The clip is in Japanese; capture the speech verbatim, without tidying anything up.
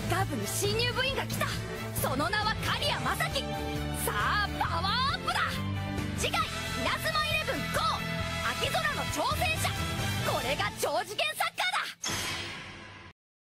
ッカー部に新入部員が来た。その名は刈谷正樹。さあパワーアップだ。次回稲妻イレブンゴー秋空の挑戦者。これが超次元さ